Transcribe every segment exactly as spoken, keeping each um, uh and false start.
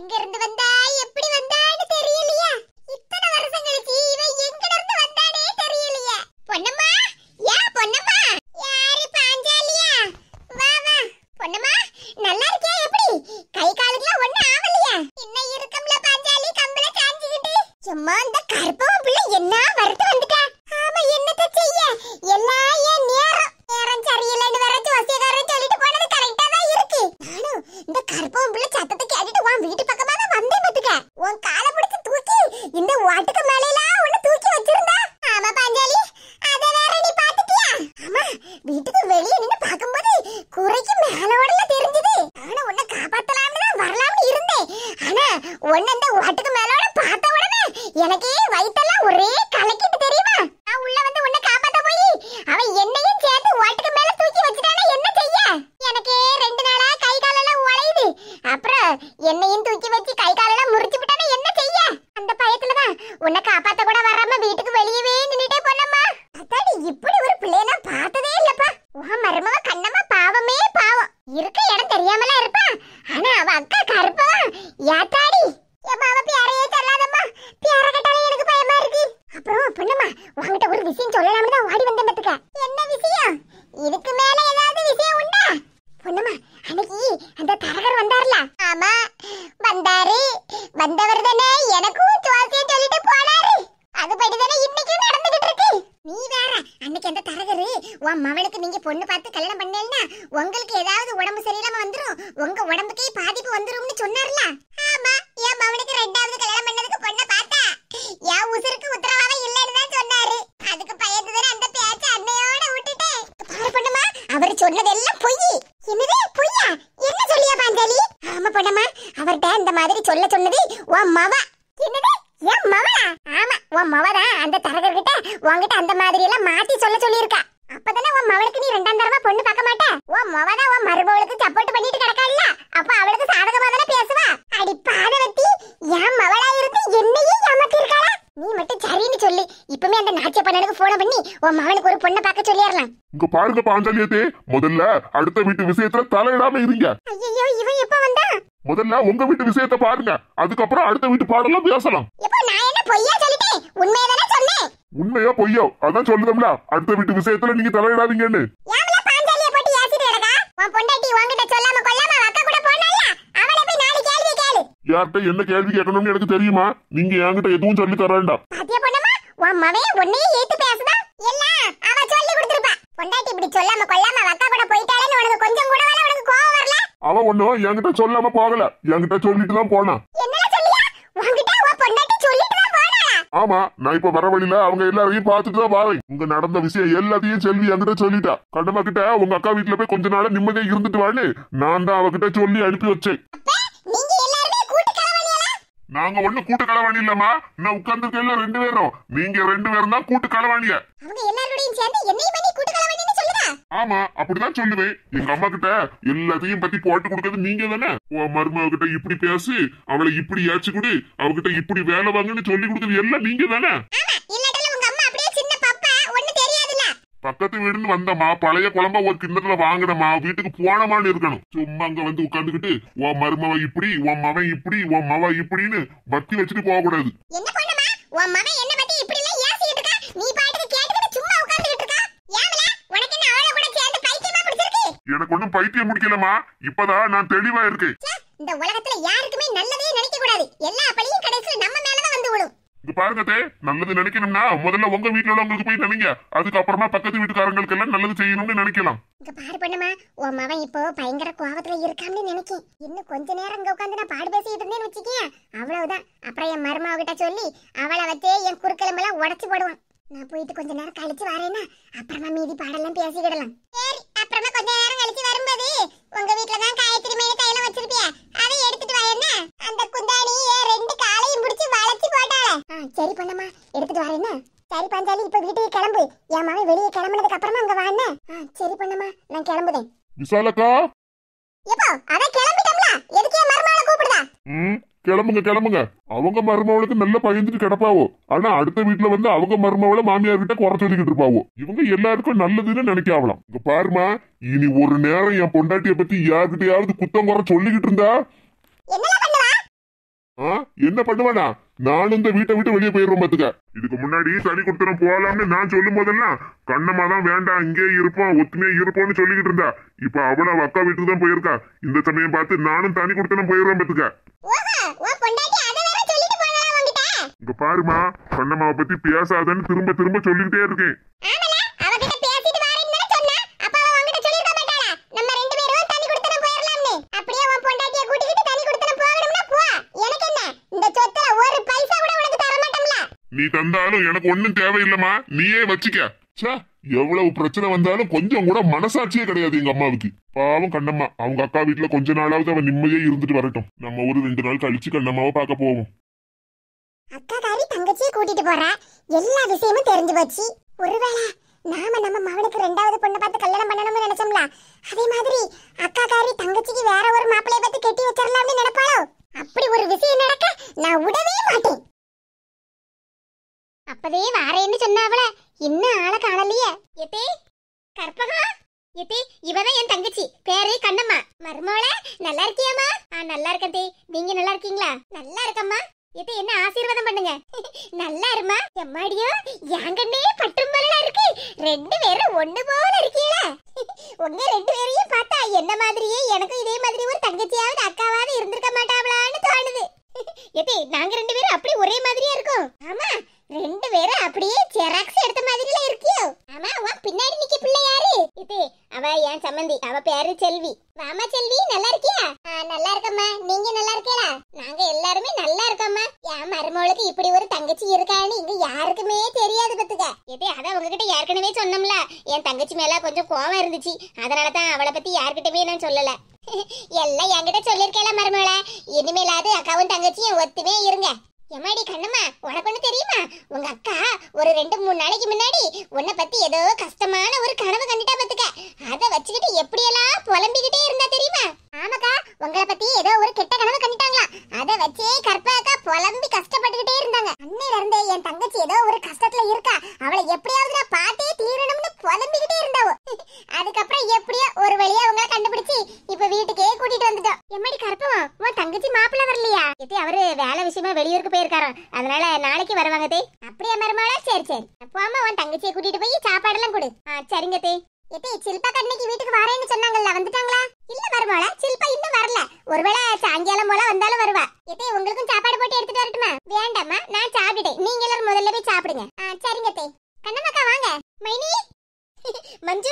எங்க இருந்து வந்தா எப்படி வந்தான்னு தெரியலையா? இத்தனை வருஷம் கழிச்சு இவன் எங்க இருந்து வந்தானே தெரியலையா? பொன்னம்மா, யா பொன்னம்மா, யாரு பாஞ்சாலியா? வா வா பொன்னம்மா, நல்லா இருக்கியா? எப்படி கை காலுக்குலாம் ஒண்ணும் ஆவலையா? இன்னும் இருக்கம்ல பாஞ்சாலி, கம்பள சாஞ்சிக்கிட்டு. சும்மா அந்த கருப்பவன் பிள்ளை என்ன வருத்து வந்துட்டா. ஆமா, என்னத்த செய்ய, எல்லாம் என் நேரம் நேரம் சரியில்லைன்னு வேற ஜோசியக்காரன் சொல்லிட்டு போனது கரெக்டா தான் இருக்கு. நானும் இந்த கருப்பவன் பிள்ளை சத்தத்தை கேட்டுட்டு உன் வீட்டு பக்கமா தான் வந்தேன் பாத்துக்க. உன் காலை பிடிச்சு தூக்கி இந்த வாட்டுக்கு மேலாம் ஒண்ணு தூக்கி வச்சிருந்தா. ஆமா பாஞ்சாலி, அத வேற நீ பாத்துட்டியா? ஆமா, வீட்டுக்கு வெளியே நின்னு பாக்கும்போது குறைக்கு மேலோடல தெரிஞ்சது. நானும் உன்னை காப்பாத்தலாம்னு தான் வரலாம்னு இருந்தேன். ஆனா உன்னை இந்த வாட்டுக்கு மேலோட பார்த்த உடனே எனக்கே வயித்தெல்லாம் ஒரே கலக்கிட்டு தெரியுமா? நான் உள்ள வந்து உன்னை காப்பாத்த போய் அவன் என்னையும் சேர்த்து வாட்டுக்கு மேல தூக்கி வச்சிட்டானே, என்ன செய்ய? எனக்கு ரெண்டு நாளா கை காலெல்லாம் உழையுது. அப்புறம் என்னையும் தூக்கி வச்சு கை காலெல்லாம் முறிச்சு விட்டானே, என்ன செய்ய? அந்த பயத்துலதான் உன்னை காப்பாத்த கூட வராம வீட்டுக்கு வெளியவே நின்னுட்டே போனம்மா. அத்தாடி, இப்படி ஒரு பிள்ளைய நான் பார்த்ததே இல்லப்பா. உன் மருமவ கண்ணம்மா பாவமே பாவம். இருக்க இடம் தெரியாமலா இருப்பா. ஆனா அவ அக்கா கருப்பா யாத்தாடி, அவ பேரையே சொல்லாதம்மா. பேர கட்டாலே எனக்கு பயமா இருக்கு. அப்புறம் பொண்ணுமா, உன்கிட்ட ஒரு விஷயம் சொல்லலாம்னு தான் ஓடி வந்தேன் பாத்துக்க. என்ன விஷயம்? இதுக்கு மேல ஏதாவது விஷயம் உண்டா? பொண்ணுமா, அன்னைக்கு அந்த தரகர் வந்தார்ல? ஆமா வந்தாரு. வந்தவர் தானே எனக்கும் ஜோசியம் சொல்லிட்டு போனாரு. அதுபடி தானே இன்னைக்கும் நடந்துகிட்டு இருக்கு. நீ வேற, அன்னைக்கு அந்த தரகரு உன் மவனுக்கு நீங்க பொண்ணு பார்த்து கல்யாணம் பண்ணேன்னா உங்களுக்கு ஏதாவது உடம்பு சரியில்லாம வந்துரும், உங்க உடம்புக்கே பாதிப்பு வந்துரும்னு சொன்னார்ல? ஆமா, என் மவனுக்கு ரெண்டாவது கல்யாணம் பண்ணதுக்கு பொண்ணை பார்த்தா என் உசுருக்கு உத்தரவாதம் இல்லைன்னு தான் சொன்னாரு. அதுக்கு பயந்து தானே அந்த பேச்ச அன்னையோட விட்டுட்டேன். பாரு பொண்ணுமா, அவர் சொன்னதெல்லாம் பொய். என்னது பொய்யா? என்ன சொல்லியா பாஞ்சாலி? ஆமா பொண்ணுமா, அவர்கிட்ட இந்த மாதிரி சொல்ல சொன்னது உன் மவ. என்னது, என் மவ? ஆமா, உன் மவதான் அந்த தரகர்கிட்ட உன்கிட்ட அந்த மாதிரி எல்லாம் மாத்தி சொல்ல சொல்லியிருக்கா. அப்பதானே உன் மவளுக்கு நீ ரெண்டாம் தரமா பொண்ணு பார்க்க மாட்ட. உன் மவதான் உன் மருமகளுக்கு சப்போர்ட் பண்ணிட்டு கிடக்காள்ல, அப்ப அவளுக்கு சாதகமா தானே பேசுவா. அடி பாதவத்தி, என் மவளா இருந்து என்னையே ஏமாத்தி இருக்காளா? நீ மட்டும் சரின்னு சொல்லி இப்பமே அந்த நாச்சிய பண்ணனுக்கு போன் பண்ணி உன் மவனுக்கு ஒரு பொண்ணை பார்க்க சொல்லிடலாம். இங்க பாருங்க பாஞ்சாலியத்தே, முதல்ல அடுத்த வீட்டு விஷயத்துல தலையிடாம இருங்க. ஐயோ, இவன் எப்ப வந்தா? முதல்ல உங்க வீட்டு விஷயத்தை பாருங்க, அதுக்கப்புறம் அடுத்த வீட்டு பாடலாம் பேசலாம். இப்போ நான் என்ன பொய்யா சொல்லிட்டேன்? உண்மையதானே சொன்னேன். உண்மையா பொய்யோ அதான் சொல்லுதம்ல, அடுத்த வீட்டு விஷயத்துல நீங்க தலையிடாதீங்கன்னு. யாமல பாஞ்சாலிய போட்டு யாசிட்டு கிடக்கா? உன் பொண்டாட்டி உன்கிட்ட சொல்லாம கொள்ளாம அக்கா கூட போனால, அவளை போய் நாலு கேள்வி கேளு. யார்கிட்ட என்ன கேள்வி கேட்கணும்னு எனக்கு தெரியுமா? நீங்க என்கிட்ட எதுவும் சொல்லி தர வேண்டாம். பாத்தியா பொண்ணம்மா, உன் மவன் உன்னையே ஏத்து பேசுதா? எல்லாம் அவ சொல்லி கொடுத்திருப்பா. பொண்டாட்டி இப்படி சொல்லாம கொள்ளாம அக்கா கூட போயிட்டாளேன்னு உனக்கு கொஞ்சம் கூட வர உனக்கு கோவம் வரல? அவ ஒண்ணும் என்கிட்ட சொல்லாம போகல, என்கிட்ட சொல்லிட்டு தான் போனா. என்னடா சொல்லியா? உன்கிட்ட உன் பொண்டாட்டி சொல்லிட்டு தான் போனாளா? ஆமா, நான் இப்ப வர வழியில அவங்க எல்லாரையும் பார்த்துட்டு தான் வரேன். உங்க நடந்த விஷயம் எல்லாத்தையும் செல்வி என்கிட்ட சொல்லிட்டா. கண்ணம்மா கிட்ட உங்க அக்கா வீட்டுல போய் கொஞ்ச நாள் நிம்மதியா இருந்துட்டு வான்னு நான் தான் அவகிட்ட சொல்லி அனுப்பி வச்சேன். நீங்க எல்லாருமே கூட்டு கலவாணியா? நாங்க ஒண்ணு கூட்டு களவாணி இல்லம்மா, நான் உட்கார்ந்துருக்கேன் ரெண்டு பேரும். நீங்க ரெண்டு பேரும் தான் கூட்டு களவாணிய. அவங்க எல்லாரோடையும் சேர்ந்து என்னையும் பண்ணி கூட்டு கலவாணின்னு சொல்லுதா? ஆமா, அப்படிதான் சொல்லுவேன். எங்க அம்மா கிட்ட எல்லாத்தையும் பத்தி போட்டு கொடுக்கறது நீங்க தானே. உன் மருமக கிட்ட இப்படி பேசு, அவளை இப்படி ஏச்சு கொடு, அவகிட்ட இப்படி வேலை வாங்கன்னு சொல்லி கொடுக்கறது எல்லாம் நீங்க தானே. பக்கத்து வீடுன்னு வந்தமா, பழைய குழம்பா ஒரு கிண்ணத்துல வாங்கினமா, வீட்டுக்கு போனமான்னு இருக்கணும். சும்மா அங்க வந்து உட்கார்ந்துகிட்டு உன் மருமவ இப்படி, உன் மவன் இப்படி, உன் மவ இப்படின்னு பத்தி வச்சுட்டு போக கூடாது. எனக்கு ஒண்ணும் பைத்தியம் முடிக்கலமா, இப்பதான் நான் தெளிவா இருக்கேன். இந்த உலகத்துல யாருக்குமே நல்லதே நினைக்க கூடாது. எல்லா பழியும் கடைசில நம்ம மேலதான் வந்து விடும். இது பாருங்க தே, நல்லது நினைக்கணும்னா முதல்ல உங்க வீட்டுல உள்ளவங்களுக்கு போய் நினைங்க, அதுக்கப்புறமா பக்கத்து வீட்டுக்காரங்களுக்கு எல்லாம் நல்லது செய்யணும்னு நினைக்கலாம். இங்க பாரு பண்ணுமா, உன் மவன் இப்போ பயங்கர கோவத்துல இருக்கான்னு நினைக்கேன். இன்னும் கொஞ்ச நேரம் இங்க உட்காந்து நான் பாடு பேசிட்டு இருந்தேன்னு வச்சுக்கேன், அவ்வளவுதான். அப்புறம் என் மருமாவ கிட்ட சொல்லி அவளை வச்சே என் குறுக்கெலும்பெல்லாம் உடச்சு போடுவான். நான் போயிட்டு கொஞ்ச நேரம் கழிச்சு வரேன்னா அப்புறமா மீதி பாடெல்லாம் பேசிக்கிடலாம். சரி, அப்புறமா கொஞ்ச நேரம் கழிச்சு வரும்போது உங்க வீட்டுல தான் காயத்ரி மேல தைலம் வச்சிருப்பிய, அதை எடுத்துட்டு வா. என்ன அந்த குந்தாணி ரெண்டு காலையும் பிடிச்சு வளைச்சு போட்டாள? சரி பண்ணம்மா, எடுத்துட்டு வரேன்னா. சரி பாஞ்சாலி, இப்ப வீட்டுக்கு கிளம்பு. என் மகன் வெளியே கிளம்புனதுக்கு அப்புறமா அங்க வாண்ணே. சரி பண்ணம்மா, நான் கிளம்புதேன். விசாலக்கா, எப்போ அத கிளம்பிட்டோம்ல, எதுக்கு என் மருமகளை கூப்பிடுதா? ம், கிளம்புங்க கிளம்புங்க. அவங்க மருமவளுக்கு நல்ல பயந்துட்டு கிடப்பாவோ, ஆனா அடுத்த வீட்டுல வந்து அவங்க மருமவளை மாமியார் கிட்ட குறை சொல்லிக்கிட்டு இருப்பாவோ. இவங்க எல்லாருக்கும் நல்லதுன்னு நினைக்காவலாம். இங்க பாருமா, இனி ஒரு நேரம் என் பொண்டாட்டிய பத்தி யாருக்கிட்டையாவது குத்தம் குறை சொல்லிக்கிட்டு இருந்தா என்ன என்ன பண்ணுவானா? நான் இந்த வீட்டை விட்டு வெளியே போயிடுறோம் பாத்துக்க. இதுக்கு முன்னாடி தனி கொடுத்தனம் போகலாம்னு நான் சொல்லும் போதெல்லாம் கண்ணம்மா தான் வேண்டாம் இங்கே இருப்போம் ஒத்துமையா இருப்போம்னு சொல்லிக்கிட்டு இருந்தா. இப்ப அவள அவ அக்கா வீட்டுக்கு தான் போயிருக்கா. இந்த சமயம் பார்த்து நானும் தனி கொடுத்தனம் போயிடுறோம் பாத்துக்க. இங்க பாருமா, கண்ணம்மாவை பத்தி பேசாதன்னு திரும்ப திரும்ப சொல்லிக்கிட்டே இருக்கேன். நீ தந்தாலும் எனக்கு ஒண்ணும் தேவையில்லமா, நீயே வச்சுக்க. எவ்வளவு பிரச்சனை வந்தாலும் கொஞ்சம் கூட மனசாட்சியே கிடையாது எங்க அம்மாவுக்கு. பாவம் கண்ணம்மா, அவங்க அக்கா வீட்டுல கொஞ்ச நாளாவது அவன் நிம்மதியே இருந்துட்டு வரட்டும். நம்ம ஒரு ரெண்டு நாள் கழிச்சு கண்ணம்மாவை பார்க்க போவோம். அக்கா காரி தங்கச்சியை கூட்டிட்டு போறா, எல்லா விஷயமும் தெரிஞ்சு போச்சு. ஒருவேளை நாம நம்ம மகனுக்கு ரெண்டாவது பொண்ணு பார்த்து கல்யாணம் பண்ணணும்னு நினைச்சோம்ல, அதே மாதிரி அக்கா காரி தங்கச்சிக்கு வேற ஒரு மாப்பிளைய பார்த்து கட்டி வச்சிடலாம்னு நினைப்பாளோ? அப்படி ஒரு விஷயம் நடக்க நான் விடவே மாட்டேன். அப்பதே வாரேன்னு சொன்னாவள, இன்னும் ஆளை காணலையே. எதே கற்பகா, எதே இவதான் என் தங்கச்சி, பேரு கண்ணம்மா. மருமோளே நல்லா இருக்கியாமா? ஆ நல்லா இருக்கே. நீங்க நல்லா இருக்கீங்களா? நல்லா இருக்கம்மா. எதே என்ன ஆசீர்வாதம் பண்ணுங்க. நல்லா இருமா. எம்மாடியோ எங்கன்னே பட்டும் போல இருக்கு. ரெண்டு பேரும் ஒண்ணு போல இருக்கீங்களா? உங்க ரெண்டு பேரையும் பார்த்தா என்ன மாதிரியே எனக்கும் இதே மாதிரி ஒரு தங்கச்சியாவது அக்காவாவது இருந்திருக்க மாட்டாவளான்னு தோணுது. எதே நாங்க ரெண்டு பேரும் அப்படி ஒரே மாதிரியா இருக்கோம். ஆமா, ரெண்டு பேரும் அப்படியே ஜெராக்ஸ் எடுத்த மாதிரில இருக்கியோ. ஆமா, உன் பின்னாடி நிக்க பிள்ளை யாரு? இது அவ என் சம்மந்தி, அவ பேரு செல்வி. வாமா செல்வி, நல்லா இருக்கியா? நல்லா இருக்கம்மா. நீங்க நல்லா இருக்கீங்களா? நாங்க எல்லாருமே நல்லா இருக்கோம்மா. என் மருமகளுக்கு இப்படி ஒரு தங்கச்சி இருக்கான்னு இங்க யாருக்குமே தெரியாது பத்துக்க. இதே அதான் உங்ககிட்ட ஏற்கனவே சொன்னோம்ல, என் தங்கச்சி மேல கொஞ்சம் கோவம் இருந்துச்சு, அதனாலதான் அவளை பத்தி யார்கிட்டமே நான் சொல்லல. எல்லாம் என்கிட்ட சொல்லிருக்கல மருமகள. இனிமேலாவது அக்காவும் தங்கச்சியும் ஒத்துமே இருங்க. எம்மாடி கண்ணம்மா, உனக்கு ஒண்ணு தெரியுமா? உங்க அக்கா ஒரு ரெண்டு மூணு நாளைக்கு முன்னாடி உன்னை பத்தி ஏதோ கஷ்டமான ஒரு கனவு கண்டுட்டா பத்துக்க. அதை வச்சுக்கிட்டு எப்படியெல்லாம் புலம்பிக்கிட்டே இருந்தா தெரியுமா? ஆமாக்கா, உங்களை பத்தி ஏதோ ஒரு கெட்ட கனவு கண்டுட்டாங்களா, அதை வச்சே கற்பகா புலம்பி கஷ்டப்பட்டுக்கிட்டே இருந்தாங்க. அன்னையில இருந்தே என் தங்கச்சி ஏதோ ஒரு கஷ்டத்துல இருக்கா, அவளை எப்படியாவது நான் பார்த்தே தீரணும்னு புலம்பிக்கிட்டே இருந்தாவோ. அதுக்கப்புறம் எப்படியோ ஒரு வழியா உங்களை கண்டுபிடிச்சு இப்ப வீட்டுக்கே கூட்டிட்டு வந்துட்டோம். எம்மாடி கற்பகம், உன் தங்கச்சி மாப்பிள்ள வரலையா? எத்தே அவரு வேலை விஷயமா வெளியூருக்கு போயிருக்காரோ, அதனால நாளைக்கு வருவாங்க தே. அப்படியே மருமகளா? சரி சரி, போமா உன் தங்கச்சியை கூட்டிட்டு போய் சாப்பாடு எல்லாம் கொடு. சரிங்க தே. எத்தே சில்பா கண்ணைக்கு வீட்டுக்கு வரேன்னு சொன்னாங்கல்ல, வந்துட்டாங்களா? இல்ல மருமகளா, சில்பா இன்னும் வரல. ஒருவேளை சாயங்காலம் போல வந்தாலும் வருவா. எத்தே உங்களுக்கும் சாப்பாடு போட்டு எடுத்துட்டு வரட்டுமா? வேண்டாமா, நான் சாப்பிட்டுட்டேன். நீங்க எல்லாரும் முதல்ல போய் சாப்பிடுங்க. சரிங்க தே. கண்ணம்மாக்கா வாங்க. மைனி, மஞ்சு.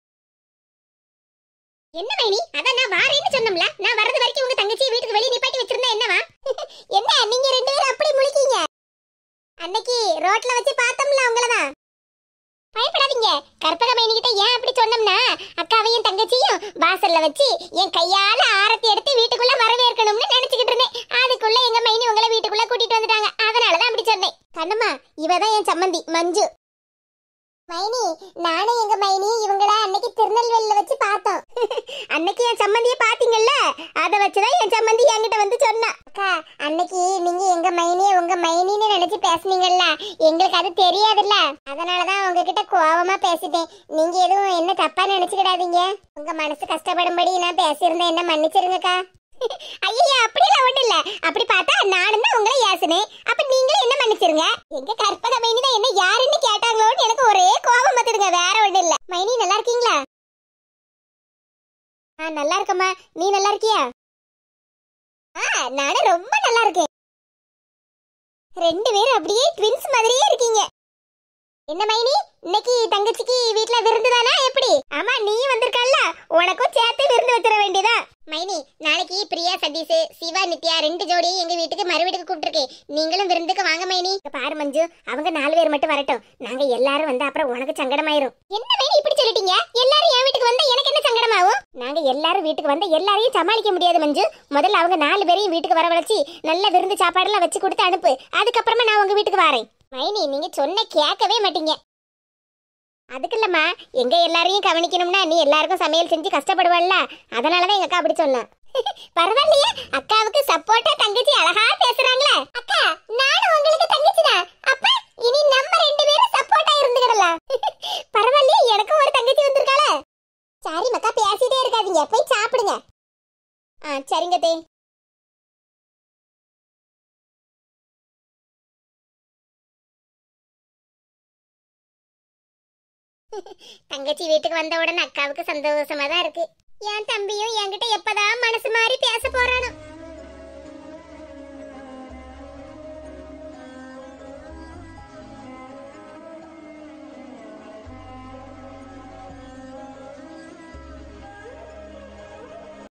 என்ன மைனி? அதான் நான் வாரேன்னு சொன்னோம்ல, நான் வரது வரைக்கும் உங்க தங்கச்சி வீட்டுக்கு வெளிய நிப்பாட்டி வச்சிருந்தா என்னவா? என்ன நீங்க ரெண்டு பேரும் அப்படி முழிக்கீங்க? அன்னைக்கு ரோட்ல வச்சு பார்த்தோம்ல உங்களதான். பயப்படாதீங்க. கற்பக மைனி கிட்ட ஏன் அப்படி சொன்னோம்னா, அக்காவையும் தங்கச்சியும் வாசல்ல வச்சு என் கையால ஆரத்தி எடுத்து வீட்டுக்குள்ள வரவேற்கணும்னு நினைச்சுக்கிட்டு இருந்தேன். அதுக்குள்ள எங்க மைனி உங்களை வீட்டுக்குள்ள கூட்டிட்டு வந்துட்டாங்க, அதனாலதான் அப்படி சொன்னேன். கண்ணம்மா, இவதான் என் சம்மந்தி மஞ்சு. மைனி, நானும் எங்க மைனி இவங்கள அன்னைக்கு திருநெல்வேலியில வச்சு பார்த்தோம். அன்னைக்கு என் சம்மந்திய பாத்தீங்கல்ல, அத வச்சுதான் என் சம்மந்தி என்கிட்ட வந்து சொன்னா. அக்கா, அன்னைக்கு நீங்க எங்க மைனிய உங்க மைனின்னு நினைச்சு பேசுனீங்கல்ல, எங்களுக்கு அது தெரியாதுல்ல, அதனாலதான் உங்ககிட்ட கோவமா பேசிட்டேன். நீங்க எதுவும் என்ன தப்பா நினைச்சுக்கிடாதீங்க. உங்க மனசு கஷ்டப்படும்படி நான் பேசியிருந்தேன், என்ன மன்னிச்சிருங்கக்கா. ஐயா, அப்படியெல்லாம் ஒண்ணு இல்ல. அப்படி பார்த்தா நானும் தான் உங்களை ஏசுனேன், அப்ப நீங்களும் என்ன மன்னிச்சிருங்க. எங்க கற்பக மைனி தான் என்ன யாருன்னு கேட்டாங்களோன்னு எனக்கு ஒரே கோபம் வந்துடுங்க, வேற ஒண்ணு இல்ல. மைனி நல்லா இருக்கீங்களா? ஆ நல்லா இருக்கம்மா. நீ நல்லா இருக்கியா? ஆ நானும் ரொம்ப நல்லா இருக்கேன். ரெண்டு பேரும் அப்படியே ட்வின்ஸ் மாதிரியே இருக்கீங்க. என்ன மைனி, இன்னைக்கு தங்கச்சிக்கு வீட்ல விருந்து தானா எப்படி? ஆமா, நீ வந்திருக்கல்ல, உனக்கும் சேர்த்து விருந்து வச்சிட வேண்டியதா. மைனி, நாளைக்கு பிரியா சதீஷ் சிவா நித்யா ரெண்டு ஜோடி எங்க வீட்டுக்கு மறு வீட்டுக்கு கூப்பிட்டுருக்கேன். நீங்களும் விருந்துக்கு வாங்க மைனி. பாரு மஞ்சு, அவங்க நாலு பேர் மட்டும் வரட்டும். நாங்க எல்லாரும் வந்தா அப்புறம் உனக்கு சங்கடமாயிரும். என்ன மைனி இப்படி சொல்லிட்டீங்க? எல்லாரும் என் வீட்டுக்கு வந்தா எனக்கு என்ன சங்கடமாகும்? நாங்க எல்லாரும் வீட்டுக்கு வந்தா எல்லாரையும் சமாளிக்க முடியாது மஞ்சு. முதல்ல அவங்க நாலு பேரையும் வீட்டுக்கு வரவழைச்சி நல்ல விருந்து சாப்பாடு எல்லாம் வச்சு கொடுத்து அனுப்பு. அதுக்கப்புறமா நான் உங்க வீட்டுக்கு வரேன். மைனி, நீங்க சொன்ன கேட்கவே மாட்டீங்க. அதுக்கு இல்லம்மா, எங்க எல்லாரையும் கவனிக்கணும்னா நீ எல்லாருக்கும் சமையல் செஞ்சு கஷ்டப்படுவல்ல, அதனாலதான் எங்க அக்கா அப்படி சொன்னா. பரவாயில்லையே, அக்காவுக்கு சப்போர்ட்டா தங்கச்சி அழகா பேசுறாங்களே. அக்கா, நானும் உங்களுக்கு தங்கச்சி தான். அப்ப இனி நம்ம ரெண்டு பேரும் சப்போர்ட்டா இருந்துக்கிடலாம். பரவாயில்லையே, எனக்கும் ஒரு தங்கச்சி வந்திருக்காளே. சரி மக்கா, பேசிட்டே இருக்காதீங்க, போய் சாப்பிடுங்க. ஆ சரிங்க தே. தங்கச்சி வீட்டுக்கு வந்த உடனே அக்காவுக்கு சந்தோஷமா தான் இருக்கு. என் தம்பியும் என்கிட்ட எப்பதான் மனசு மாறி பேச போறானோ.